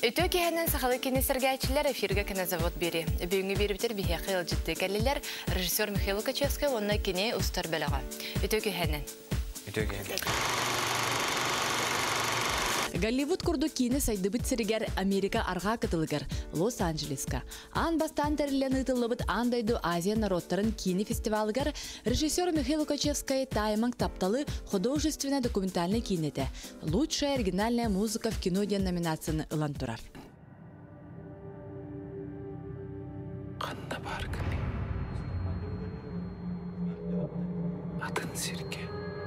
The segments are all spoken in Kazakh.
Өтө кехенен сақалы кенесергайчылар эфирге кинозавод бери. Бүгінгі беріптер бихеқи ылжытты кәлілер режиссер Михаил Качевский онна кене ұстар бәліға. Өтө кехенен. Голливуд курду кини сайдыбыт сиригер Америка арга кытылыгар Лос-Анджелеска. Ан бастан терилен ытылыбыт андайду Азия народтарын кини фестивалыгар режиссер Михаил Качевский тайманг тапталы художественно-документальный кинете. Лучшая оригинальная музыка в кино ден номинацияны ылан турар. Атын сирке.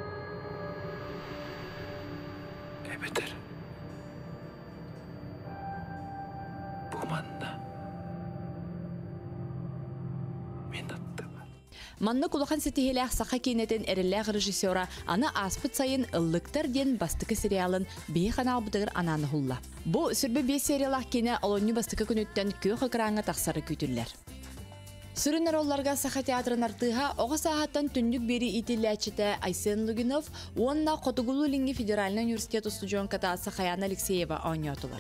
Эбетер. Манны кулахан сетихелях саха кинетен эреллях режиссера аны аспыт сайын ыллыктар ден бастыкы сериалын бейхана абыдығыр ананы хулла. Бу сүрбе бей сериалах кине олоню бастыкы күнүттен көк экраңа тақсары күтүллер. Сүрінер оларға саха театрын артыға оғы сағаттан түндік бері итилячіті Айсен Лугинов, онна Қотугулу Линги Федеральный университет студион ката Сахаяна Алексеева ойнатылар.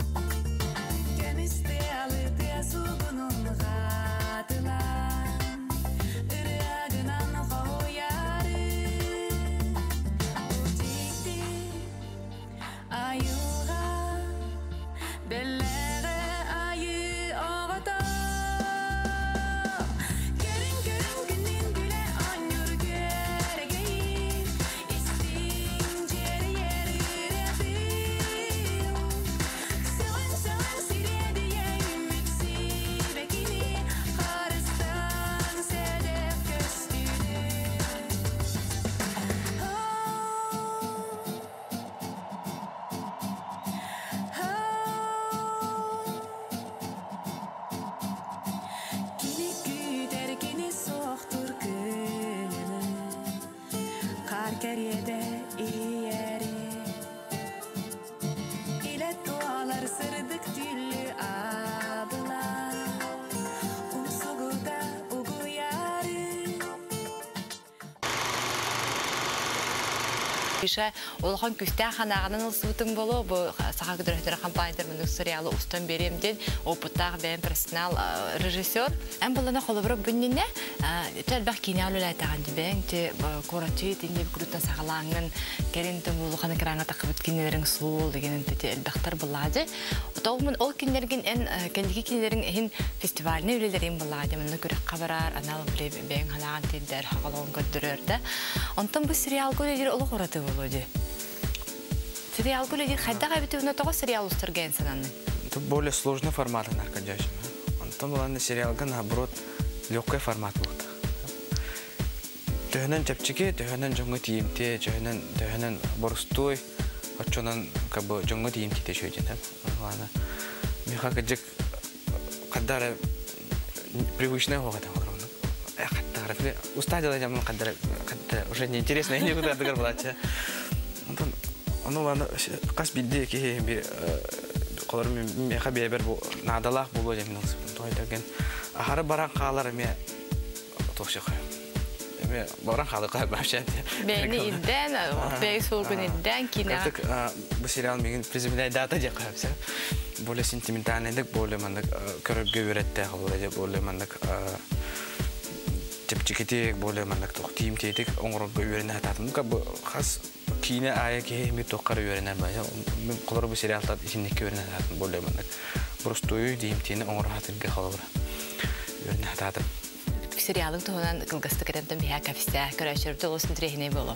Олхан күстә ханагының ылсыбытың болу, бұл сақа күдірәттері компаниядар мұның сериалы ұстан беремден, опыттағы бәйін персонал режиссер. Әм болана қолыбыры бүнніне, тәлбәқ кейіне алылай таған дебең, қораты етінде күріттен сағалаңын, кәрінтің болуғаны қыраңа тақыбыт кенелерің сұл дегенін әлбәқтар болады. Отауғымын ол кенелерген кәндігі кенелерің әйін фестиваліне өлелерін болады. Мұны көрек қабарар, анал бәйін ханаған тейдер, хағалауын көддірерді. Онтан бұл сериал көледер олы қораты болды. Сериал көледер қайда қайбеті ұнатуға сериал ұстырген сананы? Это более сложный формат, конечно. Онтан бұл сериалға, наоборот, легкий формат болды. Төхінен тәпчеке, төхінен жоңғы тиімте, төхінен борыстой, отчонан жоңғы тиімте те шөйден. Меха кәджік қаддары привычный оғады. Қаддары, устадила жамын қаддары, уже неинтересно, не куда дығыр болады. Оны қас білді кейі қолырым меха бейбір надалақ болу жамын ұлсыптың. Ахары баран қалары ме тоқшы қойым. Баран қалы қойым бәпшәді. Бәйіні идден, бәйі солғын идден кейіне. Бұл сериал меген приземляй дата де қойым. Более сентиментальныйдық, более мандық көріпге өретті қылды, более мандық тепчекетек, более мандық тоқтиымтейдік, оңырғы өрені ататым. Бұл қас кейіне ая кейі тоққары өренер бай. Қолыры бұл сериалтар ішіндекке өрені ататым, более мандық. Бұрыстойы дейімтейіні оңырғы атынға қалыбыра. Өрені ататым. Сериалың тұғынан қылғысты кәрімтін бейі кәфісті көрәшіріпті олысын түрехіне болу?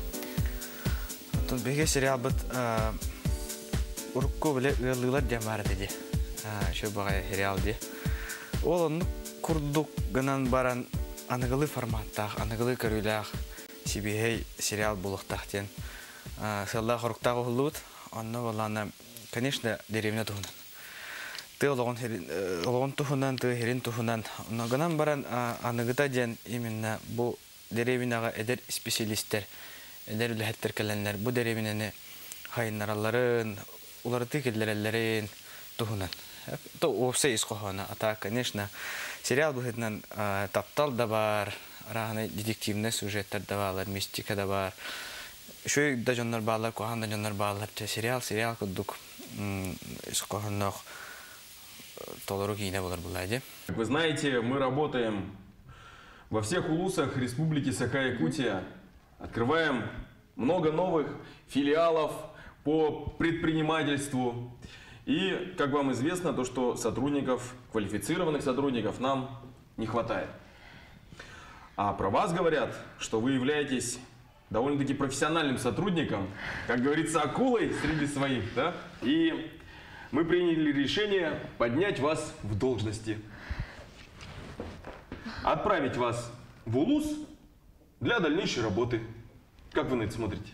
Беге сериал бұд ұрыққы біле ұялығылар жамары деді. Шо бағай сериал де. Ол оны күрдік ғынан баран анығылы форматтақ, анығылы көріліғ себейхей сериал болуқтақ ден. Сыллақ ұрықтағы ұлуыд, оны оланы, конечно, деревіне тұғынан. Ты олғын тұхынан, ты херин тұхынан. Ғынан баран анығыта ден именно бұл деревинаға әдер специалисттер, әдер үләхеттер кәләнлер, бұл деревинені хайынараларын, уларды келдерелерін тұхынан. Опсы исқоғаны. Ата, конечно, сериал бұхетінен таптал да бар, рағаны детективный сюжеттер да бар, мистика да бар. Şöyle da canlar bağlar, kohan da canlar bağlar. Serial kurduk. Kohanlık толору yine olur bulaydı. Вы знаете, мы работаем во всех улусах Республики Саха-Якутия. Открываем много новых филиалов по предпринимательству. И, как вам известно, то, что сотрудников, квалифицированных сотрудников нам не хватает. А про вас говорят, что вы являетесь довольно-таки профессиональным сотрудником, как говорится, акулой среди своих, да? И мы приняли решение поднять вас в должности. Отправить вас в УЛУС для дальнейшей работы. Как вы на это смотрите?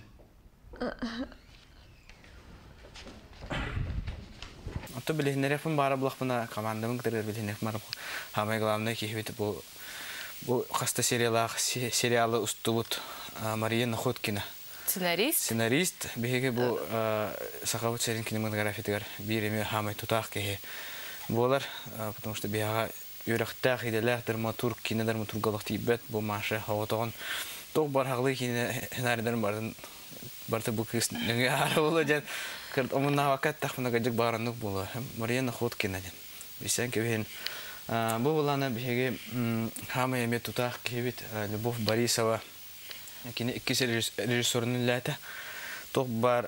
Ото билинерефин бара булакпына командамын кытырыр билинерефин бара. Хамай главный кихбит бу хаста сериалы устубут Мария Находкина. Сценарист биһиге бу Сахавут серин кинематографиятыгар биреме хамай тутак кеhe. Болар, потому что биһага үрәхтәх иделәр драматург кине драматургалык тибет бу маша хаватаган тог бар хаглы кине һөнәрдән бардын барты бу кыз нәгә арылы дигән кырт омына вакыт тахмына гыҗык баранлык була. Мария Находкина дигән. Бисән кебен бу буланы биһиге хамай эме тутак кебит Любовь Борисова кине икки режиссерның ләтә тог бар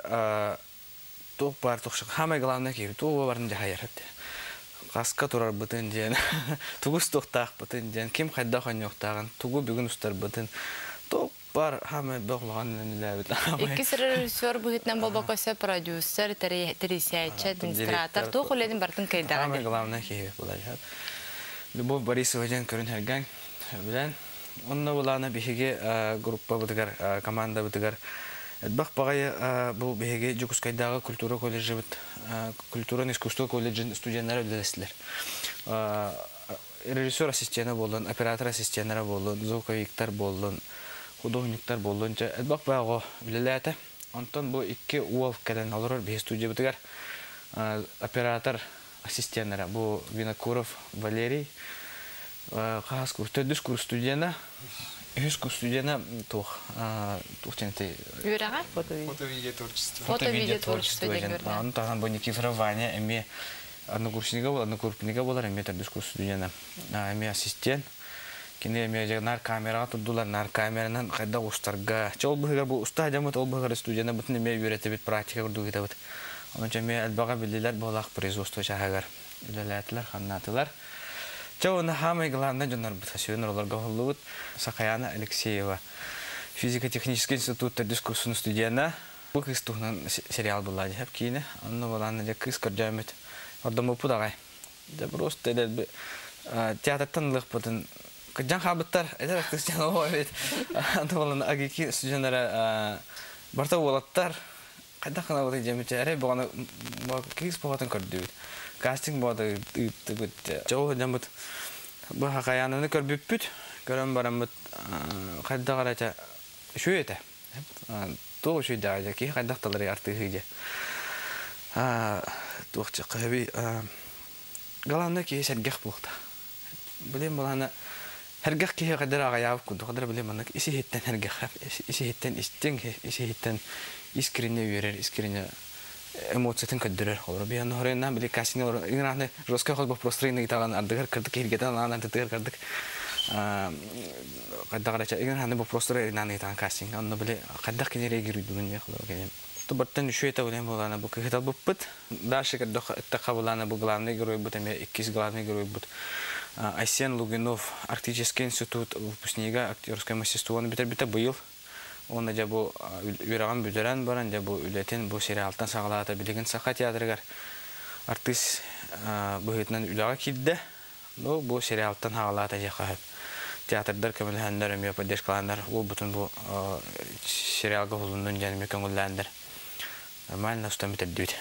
тохшык хамай главный кебит тог барын җаһаят. Каска турар бутын дигән. Тугыз тохтак бутын дигән. Ким хәддә ханьяктаган тугы бүген устар бутын. Тог бар хамай баглаган ләбит. Икки режиссер бүгетнән балбакасы продюсер, тересәйче, администратор, тог үләдән бартын кайдаган. Хамай главный кебит булай. Любовь Борисова дигән көрен һәргән белән онны буланы биһиге группа бутыгар, команда бутыгар. Бак багай бу биһиге Жукускайдагы культура колледжы бит, культура искусство колледжин студентлары беләсләр. Режиссер ассистенты булган, оператор ассистентлары булган, звуковиктар булган, художниктар булган. Бак багы беләләтә. Антон бу икки уол кадән алыр бе студия бутыгар. Оператор ассистентлары бу Винокуров Валерий. Кас курс, төдүс курс студияна. Үз курс студияна тух тенте. Юрага Фото-видео творчество. Фото-видео творчество дигән. Аны тагын бу Никифоров Ваня, эме однокурснигы булар, однокурснигы булар, эме төдүс курс студияна. Эме ассистент. Кине эме жагнар камерага турдулар, нар камеранан кайда устарга. Чол быгар бу уста жамыт ол быгар студияна бутын эме үйрәтеп бит практика курду китабыт. Анча эме албага билдиләр булак производство шагар. Үләләтләр, ханнатылар. Чауна хамай главный жонар бутасыйнар оларга холлубут Сакаяна Алексеева. Физико-технический институт дискурсун студияна. Бу кыз тухнан сериал була дип кине. Анны буланы да кыз көрҗәмет. Ордамы пудагай. Да просто да театрдан лык бутын. Кыҗан хабыттар, эдер актрисан олбайт. Анты буланы агики студентлары барта болаттар. Кайда кына булды җәмәтәре буганы кыз бугатын көрдү. Кастинг боды үтүбүт. Чоо жамбыт. Бу хакаянны көрбүппүт. Көрөм барамбыт. Кайда карача шуйете. Тоо шуйда жаки кайда талары артыгыжа. Тохча каби галанна ки сергех булта. Билем буланы хергех ки кадыр агаяв куду кадыр билем аны иси хеттен хергех. Иси хеттен истин, иси хеттен искренне верер, искренне эмоциятын көддөрөр. Олар биян хореннан биле касине олар игнахны жестко хол бу простройны таган ардыгар кырдык кергетен анан тытыр кырдык. Кадагача игнахны бу простройнан таган касин. Аны биле кадак кинере гирүдүн я холор келем. Тубаттан шуйта улем буланы бу кыгытал буппут. Дальше кадак тахавланы бу главный герой бу теме иккис главный герой бу. Айсен Лугинов, Арктический институт выпускника актерское мастерство он битер быйыл. Он да бу үрәгән бүдәрән баран да бу үләтен бу сериалтан сагалата билеген саха театрыгар артист быһытнан үләгә килде. Ну бу сериалтан сагалата җәһәт. Театрдар кемел һәннәр мә поддержкаланнар. Ул бутын бу сериалга булуның җанымы көңелләндер. Нормально устам битер.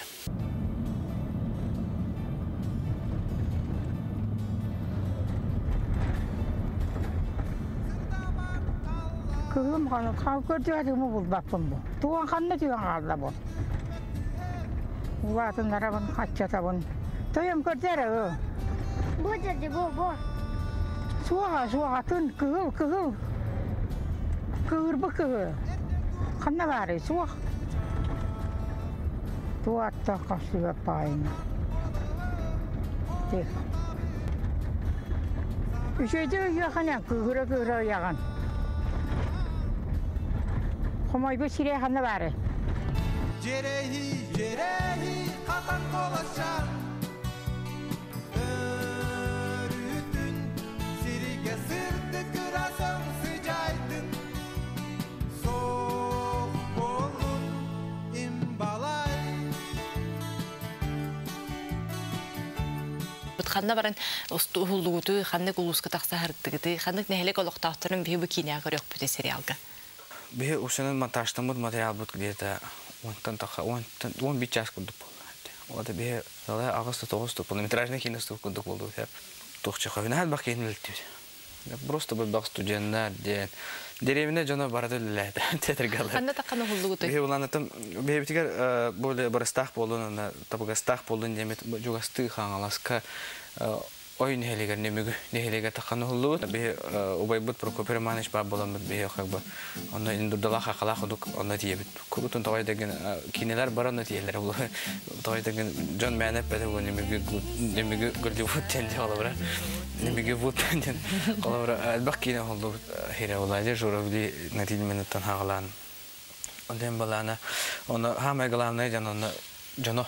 Kızım kanı kavgırcığımı buldattım bu. Tuğan kanını tüyen kaldı bu. Vatınlara bunu kaçata bunu. Tüyem kırcıra o. Bu dedi bu. Suğa tın kığıl. Kığır bu kığır. ханна бары суах. Туатта касыва пайна. Тех. Үшөйдө яхана күгөрө яган. Комой бу сире ханна бары. Jerehi katan kolaşan Örütün sirike sırtı kırasın sıcaydın Soğuk olun imbalay Ханна баран устуулугуту ханны гулуска такса хардыгыты ханнык нехелек олоктактырын бии бу киня көрөк бүтө сериалга. Бе усунун монтажтан материал бут где-то 10 час курдук болду. Ода бе август 9 полнометражный киностук курдук болду. Тохча хавинат бак кинилти. Просто бул бак студенттер деревне жана барды эле театрга. Ханна такканы хуллугуту. Бе уланатым бе битигер боле барастах болдун, табагастах болдун демет жугасты хаңаласка ойын хелегер нехелеге такканы хуллу. Бе убайбут Прокопий Романович бар боламыт бе как бы. Онда индурдала хакала ходук онда тиебит. Курутун тавай деген кинелер бар онда тиелер бул. Тавай деген Джон Менеп бете бу немеге Голливуд тенде алабыра. Немеге вот тенде алабыра. Албак кине холду хере улайды журавли на 10 минуттан хагалан. Онден балана оны хамай главный жано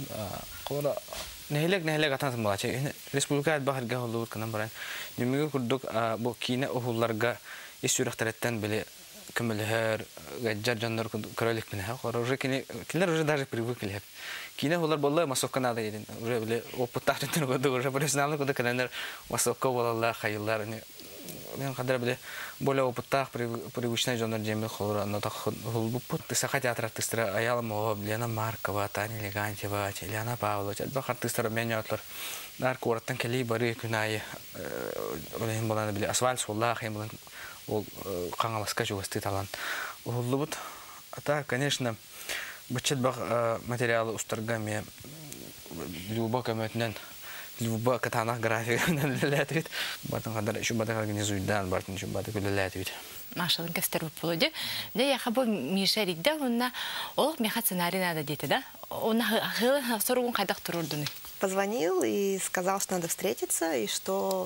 кора нехелек атан булачы. Республика бахарга холду канан баран. Немеге курдук бу кине ohullarga исүрәхтәрәттән беле кемеләр гаджар жаннар королек менә хор уже кинеләр уже даже привыкли. Кине олар болла масовка надо иден. Уже беле опыттар тен годы уже профессионалны годы каналар масовка болалар хайлар не мен кадәр беле более опыттар привычный жаннар җемел хор аны та хулбу саха театр артистлары Аялова, Лена Маркова, Таня Легантьева, Елена Павлова, бак артистлар менятлар. Нар корттан кели бары күнай олен боланы беле асфальт солла хем болан ол каңаласка жугасты талан. Уллубут ата, конечно, бычет бак материалы устарга ме любо көмөтнен любо катана графиканан ләтит. Бартын кадар шу бада организуйдан, бартын шу бада күләтит. Машалын кастер булды. Де я хабы Мишеридде онна ол меха сценарий надо дейти, да? Онна хылы соргун кайдак турурдуны. Позвонил и сказал, что надо встретиться, и что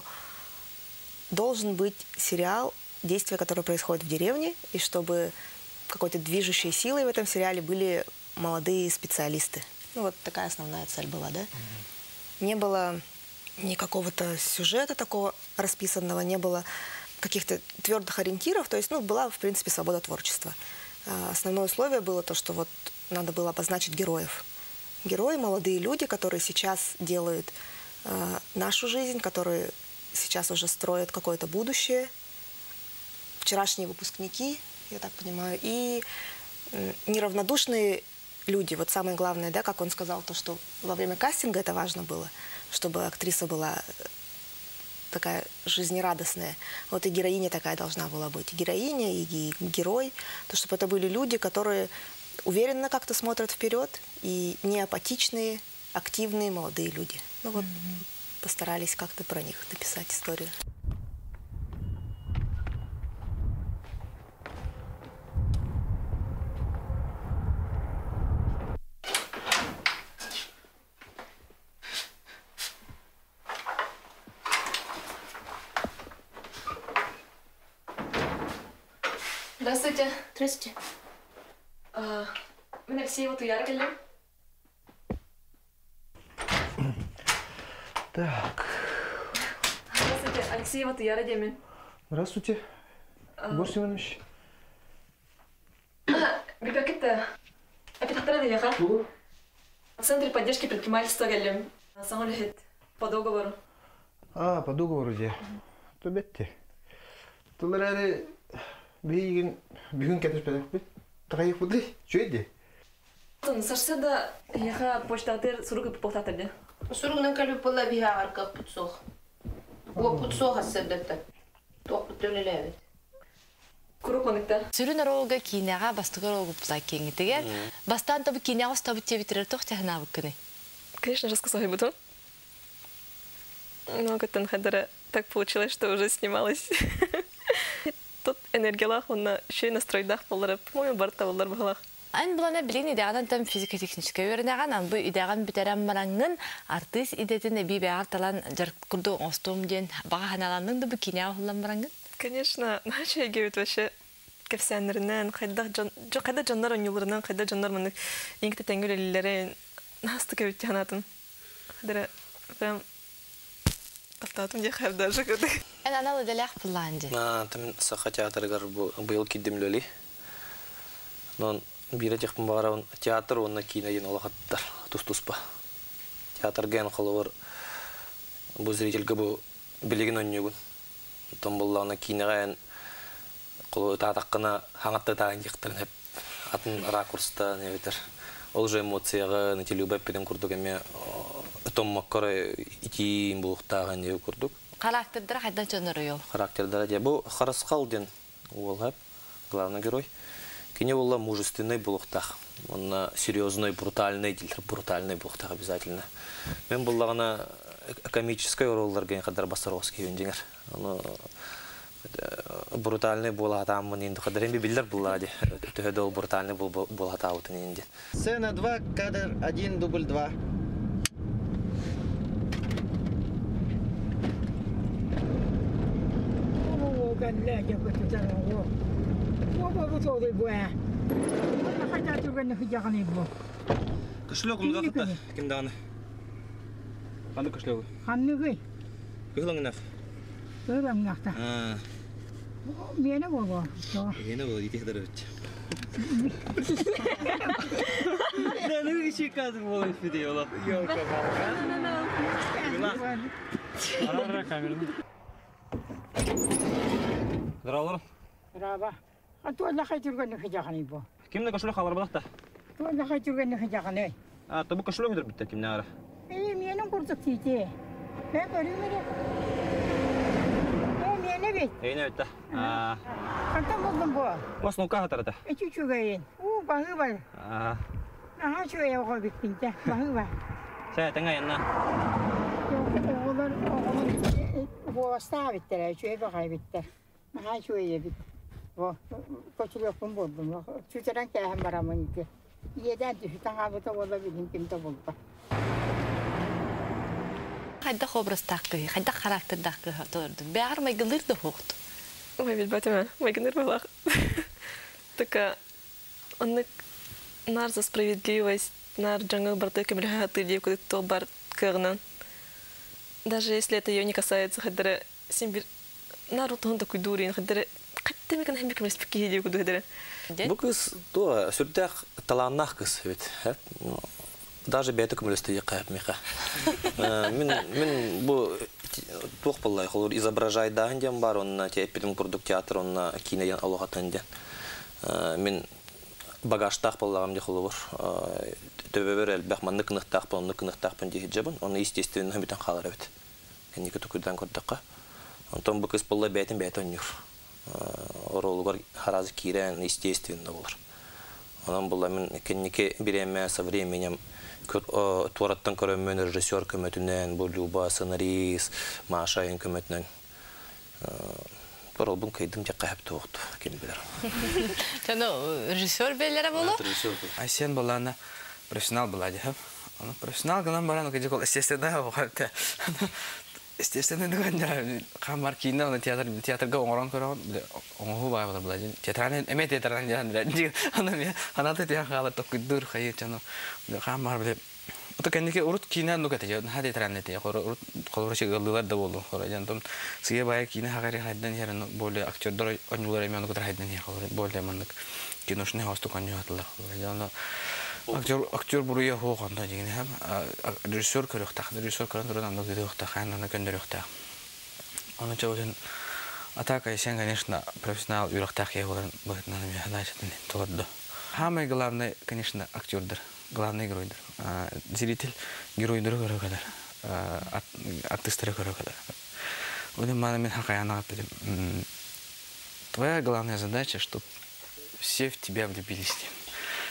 должен быть сериал, действия, которые происходят в деревне, и чтобы какой-то движущей силой в этом сериале были молодые специалисты. Ну, вот такая основная цель была, да? Не было ни какого-то сюжета такого расписанного, не было каких-то твердых ориентиров, то есть, ну, была, в принципе, свобода творчества. Основное условие было то, что вот надо было обозначить героев. Герои, молодые люди, которые сейчас делают нашу жизнь, которые сейчас уже строят какое-то будущее. Вчерашние выпускники, я так понимаю, и неравнодушные люди. Вот самое главное, да, как он сказал, то, что во время кастинга это важно было, чтобы актриса была такая жизнерадостная. Вот и героиня такая должна была быть. И героиня, и герой. То, чтобы это были люди, которые уверенно как-то смотрят вперед, и не апатичные, активные молодые люди. Ну вот постарались как-то про них написать историю. Здравствуйте. Здравствуйте. Мен Алексеева Туяра келдим. Так. Здравствуйте, Алексеева Туяра демен. Здравствуйте. Борис Иванович. Бипакетта. Апитахтара дияха. В Центре поддержки предпринимательства келдим. Самолет по договору. По договору де. То бетте. Туларады бүгін кетіп бедік. Тағайық бұды. Жөйді. Сашса да яха почтатыр суругы поптатырды. Суругнан калып бола биха арка путсох. О путсох ассердетта. Тох путөлелебит. Куруконыкта. Сүрүн аролга кинега бастыгар олгуп плакеңитигер. Бастан табы кинега стабы тебитерер тох техна быккыны. Конечно, рассказывай буду. Но как-то так получилось, что уже снималась. тот энергиялах, он еще и настройдах болар, по-моему, барта болар бахалах. Ан булана билин идеадан там физико-техническая вернаган, ан бу идеаган битерам марангын артист идетин эби беар талан жар курду остум ден бага ханаланның да бу киня уллан марангын. Конечно, наша гевит вообще кефсяннернен, кайда жаннар онюларынан, кайда жаннар мынык иңкте тенгөлелләре насты гевит янатын. Кадера прям Автотум де хәп даже көтү. Аналы делях планди. Там саха театргар быйыл кидемлели. Но бире техпен барабын театр онна кино ен алгаттар. Тус-туспа. Театрген холовар бу зрительге бу билеген оннюгун. Том буллана киноген коло татаккына хаңатта тагын жыктырын хеп атын ракурста не битер. Ол же эмоцияга нете любовь педем курдук эме том маккары ити булуктаган не курдук. Характердер хайдан чонору. Характердер де бу Хараскалден ол хеп главный герой. Кине булла мужественный булуктах. Он серьезный, брутальный, брутальный булуктах обязательно. Мен буллагана комический ролларга кадар Басаровский вендингер. Аны брутальный булатам инде кадар би билдер буллади. Төһөдө брутальный булатаутын инде. Сцена 2, кадр 1, дубль 2. Кышлык мында кимде аны? Кандай кышлык? Ханныгы. Кыйлыңнак. Кыйлыңнакта. Менә булды. Менә булды итехдер өт. Нәнү ишеказ булып видеолар. Ёлка балка. Арара камераны. Здравствуйте. Раба. Антуалла хайтурган хижаганы бу. Кимде кышлык халар булакта? Туалла хайтурган хижаганы. Табу кышлык өдер битте кимне ара? Менің курдук тите. Мен көрүмөрү. Мене бит. Эйне өтте. Кантан болдум бу? Оснука хатарата. Чүчүгөйүн. Багы бар. Чуя ого биттинте. Багы бар. Сэ таңа янна. Оголор бу ставиттер, чуя багы биттер. Чуя бит. Во, көчүлөкүн болдум. Чүчөрөн кэхэм барамын ки. Еден түшүтөн абыта боло билин кимде болду. Хайда хобрастакы, хайда характердакы торду. Бәгәр майгылыр да хокт. Ой, бит батыма, майгыныр балах. Така он нар за справедливость, нар джангал барты кемлеха тыдев куда то бар кырнан. Даже если это ее не касается, хадра симбир народ он такой дурин, хадра каттами кан хембик меспики хидев куда хадра. Бу кыз то сүрдәк таланнах кыз бит. Даже бетек мөлөстө якап миха. Мен бу тох буллай холор изображай даган бар, онна тепидим курдук театр, онна кинеден алгатан ден. Мен багаштак буллагам ди холор. Төбөбөр элбахманнык ныктак болны кыныктак пен ди жабын, оны естественно хәмитен халар бит. Кенеке тукудан курдакка. Антон бу кыз буллай бетен юр. Оролугар харазы кирен естественно булар. Онан булла мен кенеке биреме со временем Туараттан көрөмөн режиссер көмөтүнөн, бу Люба сценарист, Маша көмөтүнөн. Бар албын кайдым жакка хап токту келбелер. Жана режиссер беллере болу? Айсен баланы профессионал булади, ха. Аны профессионал гынан баран кежекол естественно вакытта. Естественно дегенде камар кино на театрга оңорон көрөн, оңоо бай болор булади. Театраны эме театраны жан. Аны театрга токуйдур хайы жана. Камар биле. Ото кендеке урут кино нугате жан хаде театраны те. Колорчы гылдылар да болду. Жантом сие бай кино хагари хайдан ярын боле актердор онюлар эме ону хайдан я боле мандык киношны хосту конюатлар. Жана актер буруя хоганда деген һәм режиссер көрөктак, режиссер көрөндөрөн анда көрөктак, аны көндөрөктак. Аны чөген атака исен, конечно, профессионал юрактак ягылар бытнан мен хадачтын тодду. Самый главный, конечно, актердер, главный геройдер. Зритель геройдер көрөкөлөр. Артисттер көрөкөлөр. Уны мана мен хакаяна апдым. Твоя главная задача, чтобы все в тебя влюбились.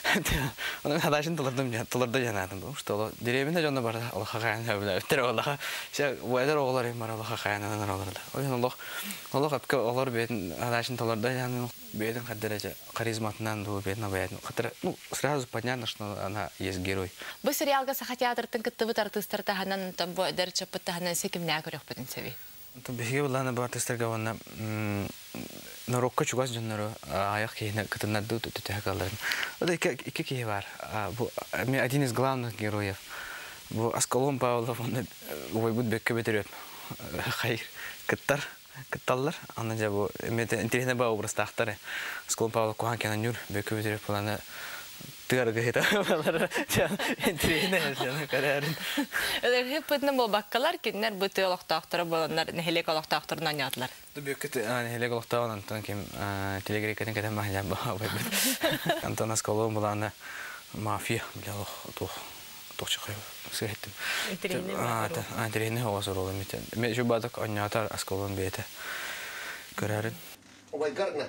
Onun hadasın tılırdı janadım bu. Что деревня жонда бар, Аллах хаян хәбилә. Тер Аллах. Ше вәдер оглар бар Аллах хаян алар. Аллах Аллах апка алар бетін hadasın тылырды яны бетін хәдәрәҗә харизматынан ду бетін бәйтен. Хәтер, сразу понятно, что она есть герой. Бу сериалга саха театртын кыттыбыт артисттар таһанан табу дәрчәп таһанан секимнә көрәк битен севи. Беге буланы бар артисттарга ванна Нарокко чугас жоннору аяк кейне кытыннарды төтә калдырын. Ода ике кей бар. Бу один из главных героев. Бу Аскалон Павлов, он ойбут бекке бетерет. Хайр кытталлар. Аны жа бу мете интересный ба образ тактары. Аскалон Павлов кухан кенен юр бекке бетерет буланы тырга хета. Интересный жана карарын. Хеп битне бу баккалар киннер бу теолог тактары буланнар, нехелек олог тактырынан ятлар. Беккет нехелек олог тагынан ким телегрекетен кетен махля ба. Антон Аскалон буланы мафия билох тохчыкай сеттим. Интернет хавасы ролы митен. Мен жубадык анятар Аскалон бете. Көрәрен. Ой гарна.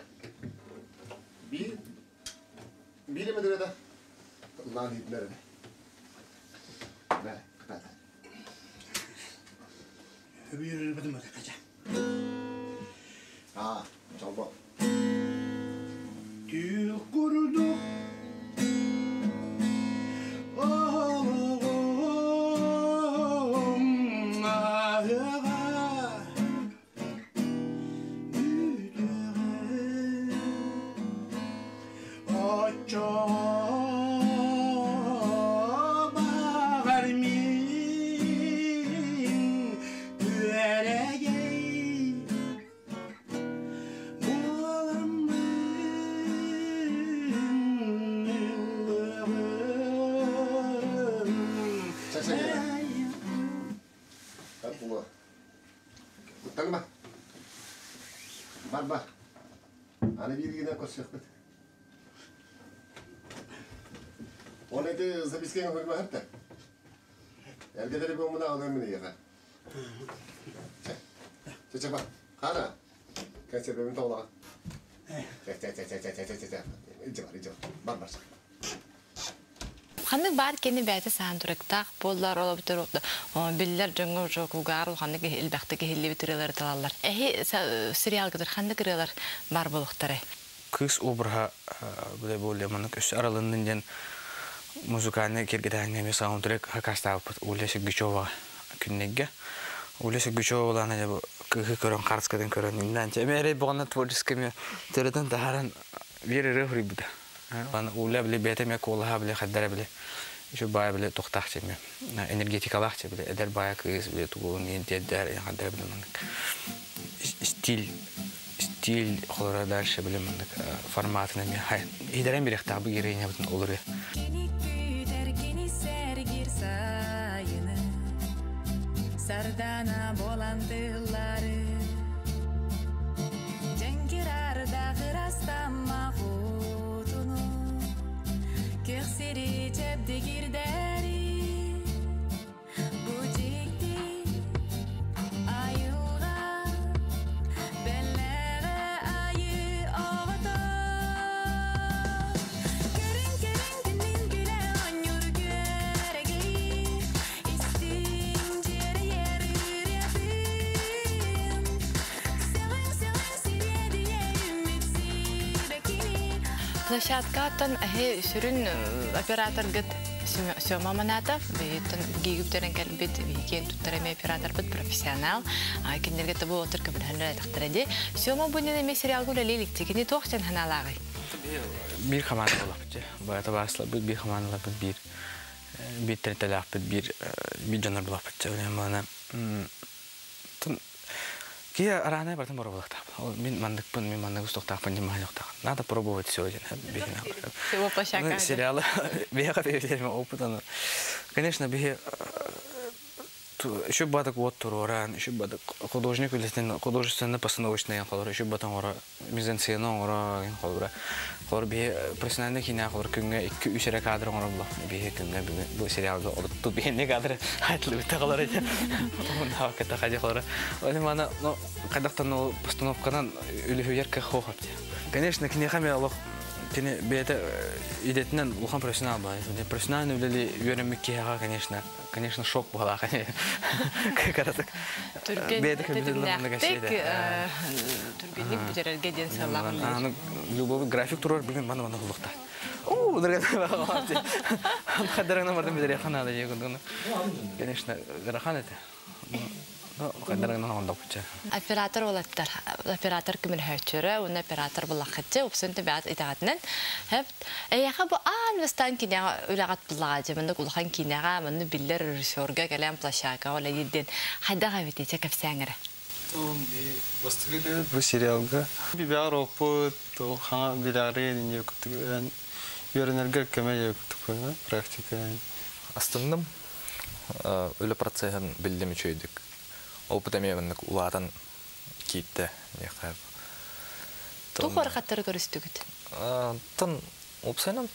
Били медреда. Лани медреда. Бе, ката. Били медреда кача. Чалба. Тю курду. Бар. Аны биргенә көрсәтеп. Оны да запискәгән хөрмә хәтта. Әлгә дә бу моны алган менә яга. Чәчә бар. Кара. Кәсә бемен таула. Иҗа. Бар. Ханны бар кені бәйті сандырықтақ боллар олап тұрықты. Биллер жаңы жоқылғар, ханны елбәқті кехелі бітірелер талалар. Сериал кедір ханны кірелер бар болуқтары? Кыз обырға бұдай болы мұның үс аралының ден музыканы кергедәңі ме саундтрек хакастағы Улеся Гучова күннеге. Улеся Гучова оланы жабы кығы көрін, қарыскадың көрін. Мәре бұғаны творческіме түретін тағаран вері рөхри бұда. Бана уля биле бетеме колха биле хаддара биле еще бая биле тохтахче ме энергетикалахче биле эдер бая кыз биле тугун ентедер хаддара биле стиль холора дальше биле мандык форматына ме хай идерен бирек табы герене бутун олуры сардана боландылары жангирарда гырастама Kerseri cebde girderi Bu cikti ayılga Bellere ayı ovada Kerin günün bile anyur göregeyi İstin ciğeri yeri yürüyedin Seven siriye diye ümitsi bekini Площадкаттан сүрін оператор гыт Сёма Манатов, гигюптерен кәлбет, кен туттараме оператор бит профессионал. Кендерге табу отыр көбірханлар айтақтырады. Сёма бұнен еме сериал гүлі леліктегіне тоқтен ханалағы? Bir команда болапты. Баята басла bir команда bir тәртәләк bir жанр болапты. Мана Кия рано потом пробовал так. Мен мандык устуктак не махлюк так. Надо пробовать всё же. Всего пошака. Сериалы. Бега переведем опыт. Конечно, бега еще бадак вот туроран, еще бадак художник или художественно постановочный холор, еще батан ора мизансцена ора холора. Холор бега профессиональный кино холор күнгө 2-3 кадр ора була. Бега күнгө бу сериалда тут бега не кадр хайтлы тагылар эти. Онда ката хаҗа холора. Аны мана кадактан постановкадан үлү ярка хохат. Конечно, кинеха мен Аллах Тени бета идетнен улхан профессионал бай. Профессиональный үлели үйренмек кияга, конечно, шок була. Түргенник бүтерерге ден саллағын. Любовь график турар билген мана хулукта. Хаддарыңна бардым бедер ханада егондуны. Конечно, рахан это. Оператор олаттар. Оператор кимил хөчөрө, уна оператор булакытчы, упсынты бат итагатнан. Хеп, эяха бу анвестан кинега улагат булагы, менде улхан кинега, менде биллер режиссерга келем площадка ола йидден. Хайдага битече кепсәңере. Bu serialga bir опыт, хана биларе не күтүгән. Йөрнәргә кемәй күтүгән практика. Астынным өлі процессын білдім үшөйдік. Опыт әмеуінік ұлатын кейтті. Тұқ орқаттары көрістігіт? Тын опсайнам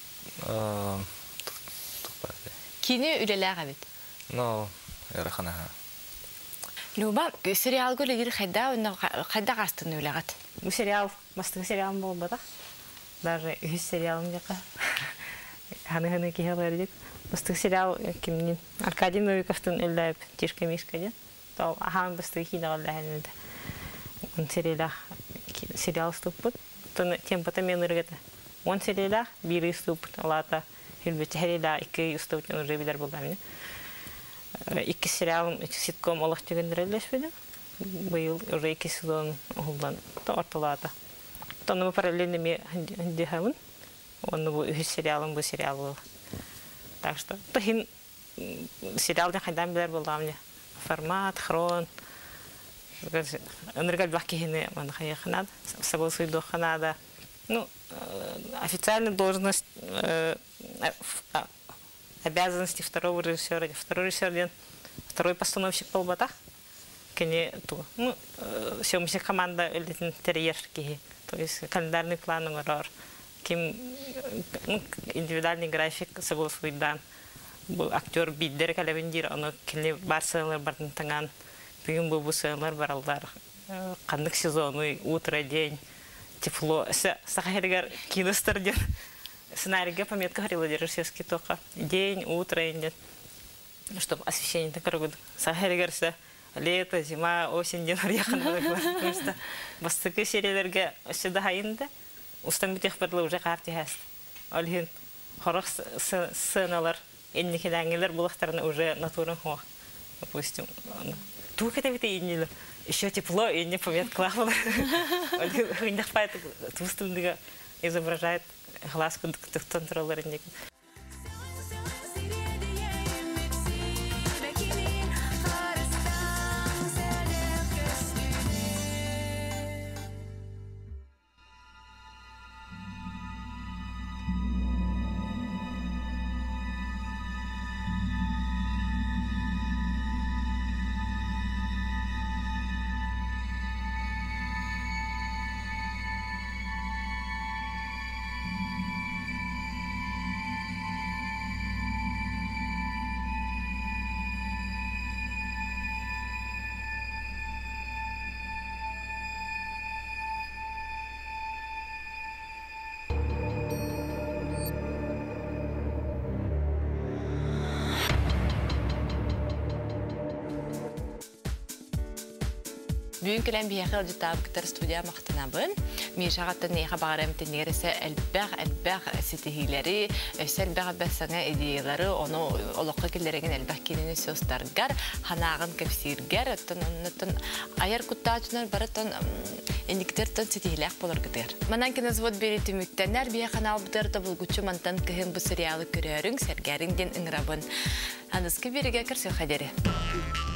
Кені үлелі ғабет? Әріқанаға. Люба, сериал гөлі ері қайда қастын үлеғат? Бұл сериал, бастығы сериалым бол бада. Даже үз сериалым деқа. Ханы-ханы кейхалар дек. Бастығы сериал кімнен? Аркадий Новиковтың үлдәйіп тишка-мишка ден. Тол ахан бастығы кейді ғалдағын үлді. Он сериал ступпыт. Темпата мен ұрғыты. Он сериал бірі ступпыт. Олата үлбетті сериал екі ступпыт уже білер болдамын. Iki serialım, sitcom olarak gönderilir böyle. Bu yıl уже 2 sezon oldu. Ortalada. Tanımı paralelinde mi dihavun? Onu bu serialım bu serial oldu. Так что, тахин сериалда хайдан билер болдам не. Формат, хрон. Энергия бахкихине ман хаяхнад, согласуй до ханада. Ну, официальная должность обязанности второго режиссера. Второй режиссер, второй постановщик полбата. Кене ту. Ну, съемочная команда или интерьерки. То есть календарный план номер. Ким индивидуальный график согласует дан. Актер биддер калевендир, оно кене барсалар бартын танган. Бүгін бұл сыйлар баралдар. Қандық сезоны, утро, день, тепло. Сахаригар киностар ден. Сценарийге пометка говорила режиссерский только. День, утро, чтобы освещение такое года. Сахаригар лето, зима, осень, день, потому что бастыки сериялерге сюда хайында. Устамбит их подло уже карте хаст. Алхин хорох сценалар, энникедангилер булахтарны уже натурен хо. Допустим, тук это ведь иннилер. Еще тепло, и не пометка лавала. Алхин дохпает, тустым изображает глаз контроллерник. Бүгін кілем бейеқі ұлжытап күтір студия мақтынабын. Мейшағаттан нейға бағарам тенегересі әлбәқ сетихилері, өсі әлбәқ саңа идеялары, оны олыққа келдереген әлбәқ кенені сөстаргар, ханағын көпсиргер, оттын айар күттаатынар бараттан эндиктерден сетихиләқ болар күтер. Манан кенез вот бері түміктенер бейеқын албытырды бұл күтші мантан кіхін бұл сериалы көрерің, сәргәріңден үңрабын. Анысқы беріге кірсі қадері.